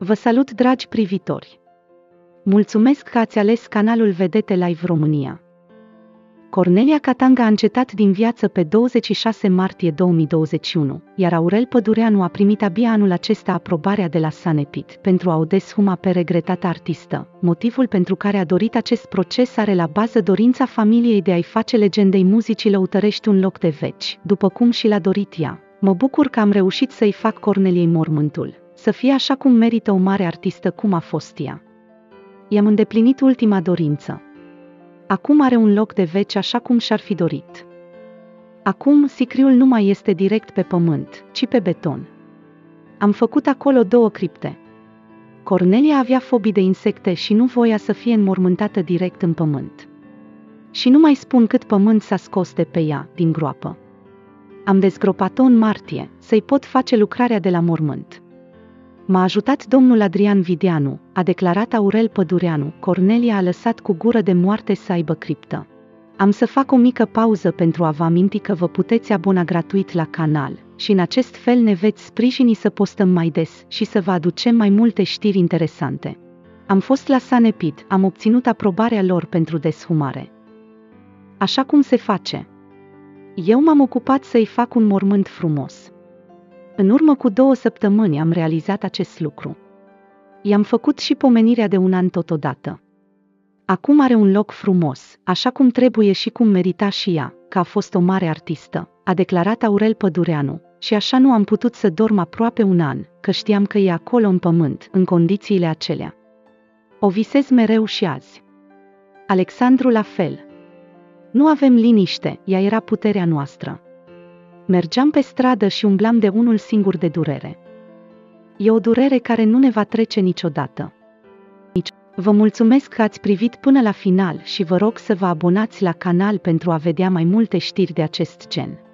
Vă salut, dragi privitori! Mulțumesc că ați ales canalul Vedete Live România. Cornelia Catanga a încetat din viață pe 26 martie 2021, iar Aurel Pădureanu a primit abia anul acesta aprobarea de la Sanepid pentru a o deshuma pe regretata artistă. Motivul pentru care a dorit acest proces are la bază dorința familiei de a-i face legendei muzicii lăutărești un loc de veci, după cum și l-a dorit ea. Mă bucur că am reușit să-i fac Corneliei mormântul, să fie așa cum merită o mare artistă cum a fost ea. I-am îndeplinit ultima dorință. Acum are un loc de veci așa cum și-ar fi dorit. Acum sicriul nu mai este direct pe pământ, ci pe beton. Am făcut acolo 2 cripte. Cornelia avea fobii de insecte și nu voia să fie înmormântată direct în pământ. Și nu mai spun cât pământ s-a scos de pe ea, din groapă. Am dezgropat-o în martie, să-i pot face lucrarea de la mormânt. M-a ajutat domnul Adrian Videanu, a declarat Aurel Pădureanu. Cornelia a lăsat cu gură de moarte să aibă criptă. Am să fac o mică pauză pentru a vă aminti că vă puteți abona gratuit la canal și în acest fel ne veți sprijini să postăm mai des și să vă aducem mai multe știri interesante. Am fost la Sanepid, am obținut aprobarea lor pentru deshumare. Așa cum se face. Eu m-am ocupat să-i fac un mormânt frumos. În urmă cu 2 săptămâni am realizat acest lucru. I-am făcut și pomenirea de 1 an totodată. Acum are un loc frumos, așa cum trebuie și cum merita și ea, că a fost o mare artistă, a declarat Aurel Pădureanu, și așa nu am putut să dorm aproape 1 an, că știam că e acolo în pământ, în condițiile acelea. O visez mereu și azi. Alexandru la fel. Nu avem liniște, ea era puterea noastră. Mergeam pe stradă și umblam de unul singur de durere. E o durere care nu ne va trece niciodată. Vă mulțumesc că ați privit până la final și vă rog să vă abonați la canal pentru a vedea mai multe știri de acest gen.